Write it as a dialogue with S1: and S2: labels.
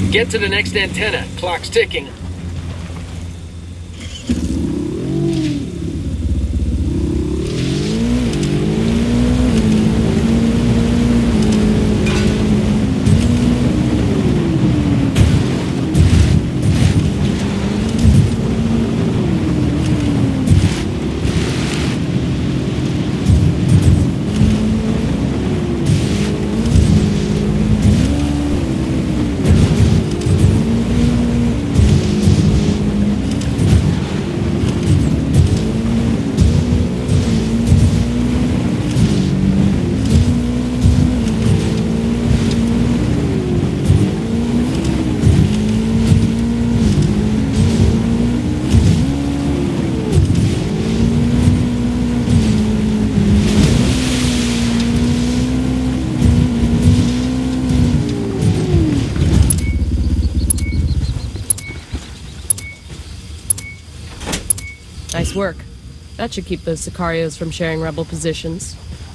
S1: Get to the next antenna. Clock's ticking.
S2: Nice work. That should keep those Sicarios from sharing rebel positions.